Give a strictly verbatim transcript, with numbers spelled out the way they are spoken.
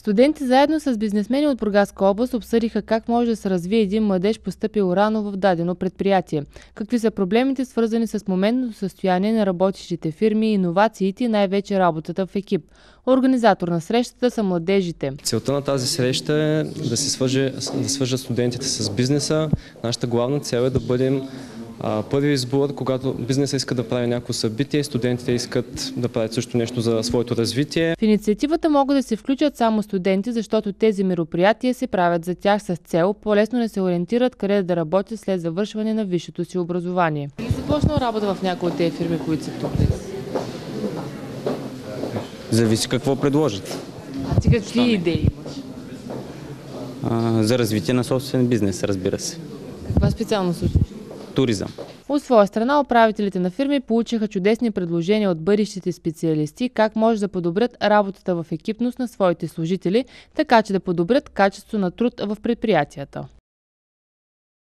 Студенти заедно с бизнесмени от Бургаска област обсъдиха как може да се развие един младеж, постъпил рано в дадено предприятие. Какви са проблемите, свързани с моментното състояние на работещите фирми, иновациите и най-вече работата в екип. Организатор на срещата са младежите. Целта на тази среща е да се свърже, да свържат студентите с бизнеса. Нашата главна цел е да бъдем първи избор, когато бизнесът иска да прави някакво събитие, студентите искат да правят също нещо за своето развитие. В инициативата могат да се включат само студенти, защото тези мероприятия се правят за тях с цел по-лесно да се ориентират къде да работят след завършване на висшето си образование. Или започнал работа в някои от тези фирми, които са тук? Зависи какво предложат. А ти какви идеи имаш? А, за развитие на собствен бизнес, разбира се. Каква специално случай? Туризъм. От своя страна, управителите на фирми получиха чудесни предложения от бъдещите специалисти как може да подобрят работата в екипност на своите служители, така че да подобрят качеството на труд в предприятията.